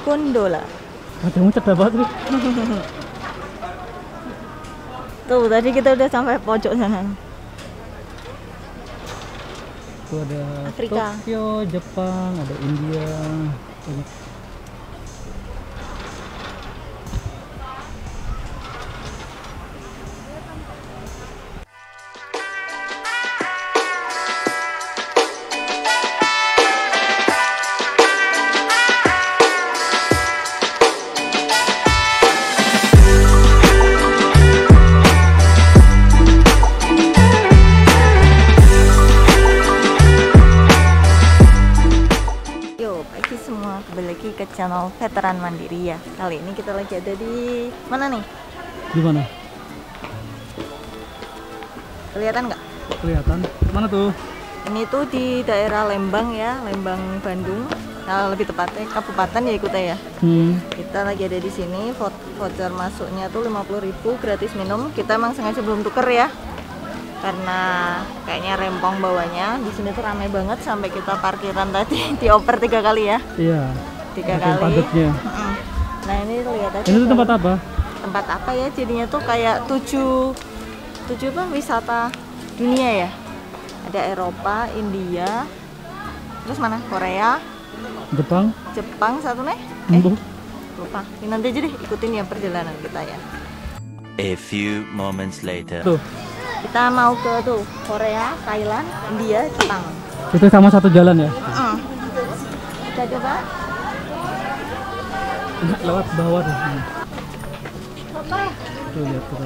gondola. Kamu cerdas banget nih. Tuh tadi kita udah sampai pojok sana. Tuh ada Afrika. Tokyo, Jepang, ada India. Banyak. Kembali lagi ke channel Veteran Mandiri ya. Kali ini kita lagi ada di mana nih? Di mana? Kelihatan nggak? Kelihatan. Mana tuh? Ini tuh di daerah Lembang ya, Lembang Bandung. Nah, lebih tepatnya kabupaten ya ikutnya ya. Kita lagi ada di sini. Voucher masuknya tuh 50.000 gratis minum. Kita emang sengaja belum tuker ya. Karena kayaknya rempong bawahnya. Di sini tuh ramai banget sampai kita parkiran tadi dioper 3 kali ya. Iya. 3 kali. Padatnya. Nah ini lihat aja. Ini tuh tempat apa? Tempat apa ya? Jadinya tuh kayak 7 apa wisata dunia ya. Ada Eropa, India, terus mana? Korea, Jepang satu nih? Lupa. Ini nanti aja deh ikutin ya perjalanan kita ya. A few moments later. Tuh. Kita mau ke tuh Korea, Thailand, India, Jepang. Itu sama satu jalan ya? Kita coba. Lewat bawah tuh. Papa. Tuh lihat tuh.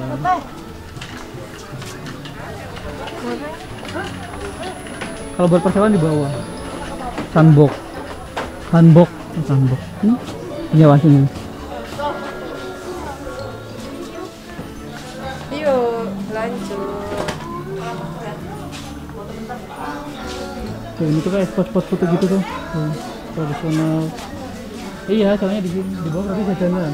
Kalau buat persewaan di bawah. Hanbok. Iya pasti ini. Yuk, lanjut. Tuh, ini tuh kayak spot-spot foto gitu tuh. Tradisional. Iya, soalnya di bawah berarti jajanan.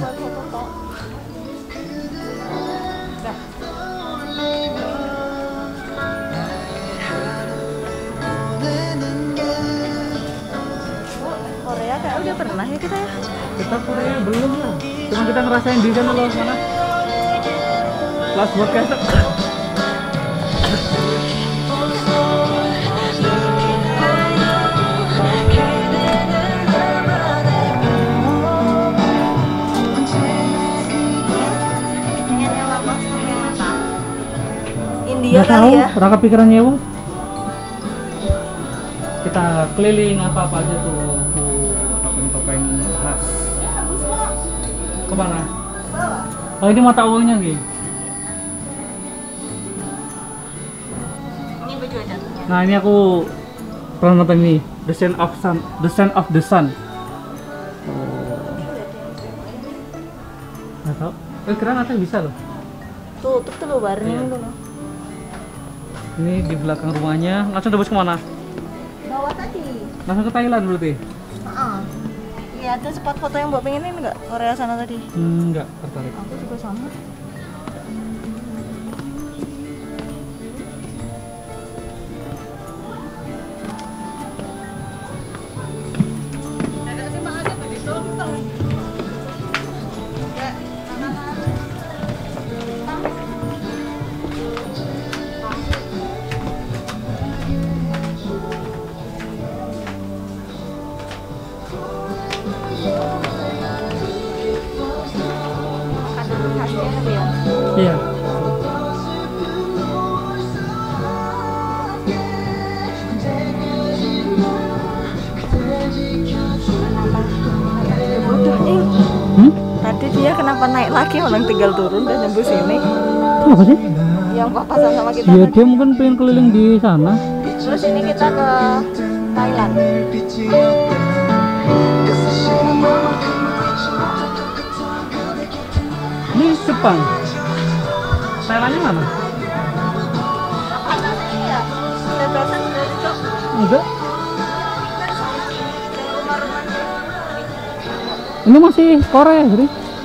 Korea kayak udah pernah ya kita ya? Kita Korea belum lah. Cuma kita ngerasain di sana loh, mana? Last podcast. India Nggak kali tahu, ya? orang kepikiran nyewa. Kita keliling apa aja tuh, topeng-topeng khas. Kemana? Oh ini mata uangnya nih. Ini baju jatuhnya. Nah ini aku pernah nonton ini, The Scent of the Sun. Nggak tahu. Keren atau bisa loh. Tutup tuh lo bareng Iya. dulu. Ini di belakang rumahnya. Langsung tebus kemana? Bawah tadi. Langsung ke Thailand berarti? Iya ada spot foto yang mbak pengenin nggak? Korea sana tadi. Enggak tertarik. Aku juga sama. Iya. Tadi dia kenapa naik lagi orang tinggal turun dan nembus ini? Kenapa sih? Yang papasan sama kita. Iya tadi. dia mungkin pengen keliling di sana. Terus ini kita ke Thailand. Ini Jepang. Thailandnya mana? Enggak. Ini masih Korea, jadi.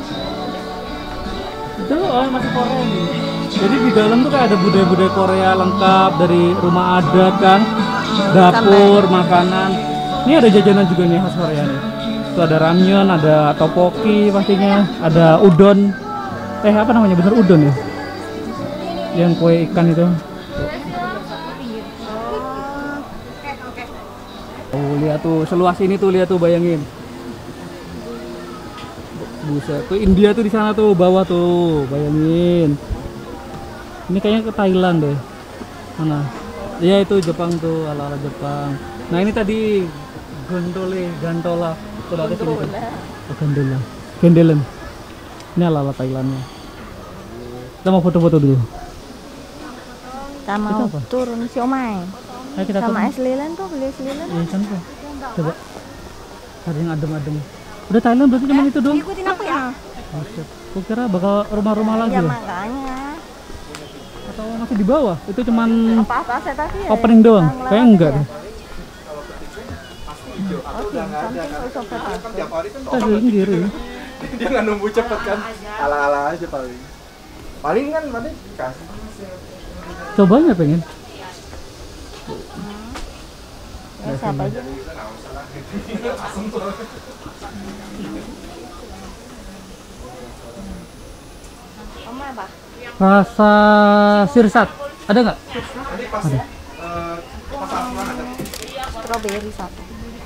Itu masih Korea nih. Jadi di dalam tuh kayak ada budaya-budaya Korea lengkap dari rumah adat kan, dapur, makanan. Ini ada jajanan juga nih khas Korea nih. Tuh ada ramyeon, ada tteokbokki pastinya, ada udon. Apa namanya, bener udon ya? Yang kue ikan itu. Oh, lihat tuh, seluas ini tuh, lihat tuh, bayangin. Buset, tuh India tuh di sana tuh, bawah tuh, bayangin. Ini kayaknya ke Thailand deh. Mana? Ya itu Jepang tuh, ala-ala Jepang. Nah ini tadi gantola. Tuh ada sini tuh. Oh, gandola. Ini ala-ala Thailandnya. Kita mau foto-foto dulu. Kita mau turun siomay. Ayo kita Sama turun. es lilin tuh, beli es lilin. Iya kan tuh. Coba. Ada yang adem-adem. Udah Thailand berarti cuma itu doang. Ikutin aku ya. Buset. Gua kira bakal rumah-rumah lagi Ya loh. makanya. Atau masih di bawah? Itu cuman Apa-apa saya tadi ya. opening doang. Kayaknya enggak deh. Oke, something also better. Kita keliling kiri. Dia nggak nunggu cepet kan, ala-ala aja paling kan kasih. Cobanya pengen. Ya siapa aja. Kamu apa? Rasa sirsat. Ada nggak? Nanti pas pas ada. Strawberry satu.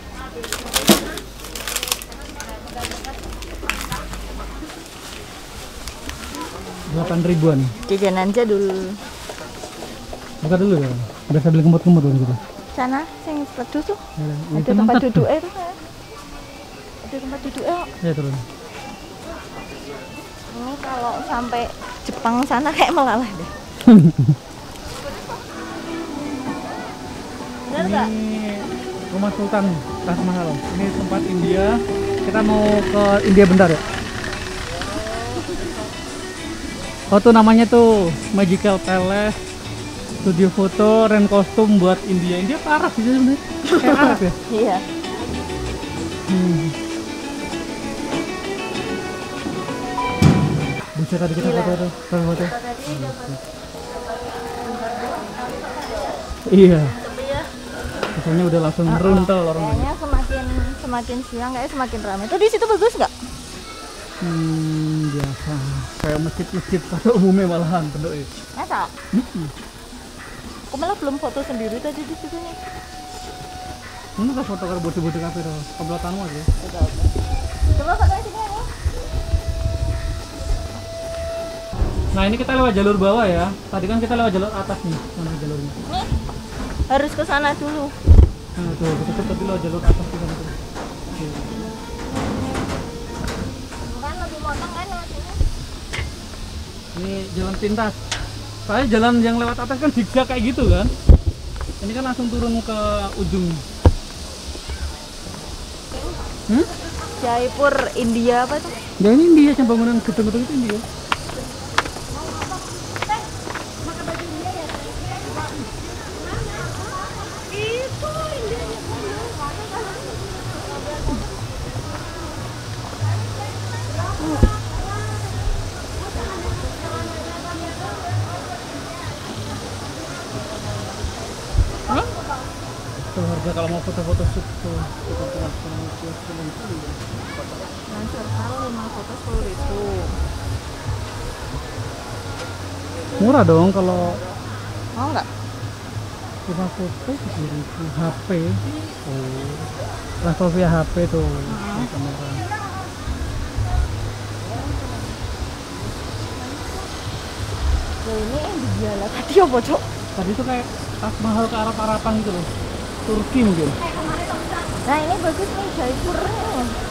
$8.000-an. Jajanan jadul. Buka dulu ya. Biasa beli kemut-kemut kan gitu. Sana, sing teduh tuh. Ini Ada tempat duduk itu kan. Ada tempat duduk Ya turun. Ini kalau sampai Jepang sana kayak melalah deh. Bener nggak? Ini rumah Sultan Taj Mahal. Ini tempat India. Kita mau ke India bentar ya. Oh tuh namanya tuh Magical Palace, studio foto, rent kostum buat India. India parah sih sebenarnya. Kayak Arab ya. Iya. Buset tadi kita foto. Iya. Misalnya udah langsung runtel orang. Kayaknya semakin siang kayak semakin ramai. Tuh di situ bagus nggak? Biasa. Kayak masjid-masjid pada umumnya malahan pendok ya. Masa? Aku malah belum foto sendiri tadi di situ nih. Ini kan foto karo bodi-bodi kafe tuh. Kebelakanmu aja. Coba foto sini ya. Nah ini kita lewat jalur bawah ya. Tadi kan kita lewat jalur atas nih. Mana jalurnya? Nih, harus ke sana dulu. Nah tuh, kita tadi lewat jalur atas di sana tuh. Bukan lebih motong kan lewat sini. Ini jalan pintas. Soalnya jalan yang lewat atas kan zigzag kayak gitu kan. Ini kan langsung turun ke ujung. Jaipur India apa tuh? Ya ini India, yang bangunan gedung-gedung itu India. Tuh harga kalau mau foto-foto shoot tuh. Lansur kalau 5 foto 10.000. Murah dong kalau Mau nggak? 5 foto 7.000 HP. Oh. Transfer via HP tuh. Kamera. Ini yang dijual tadi apa cok? Tadi tuh kayak Taj Mahal ke arah Arapan gitu loh. Turki mungkin. Nah ini bagus nih Jaipur nih.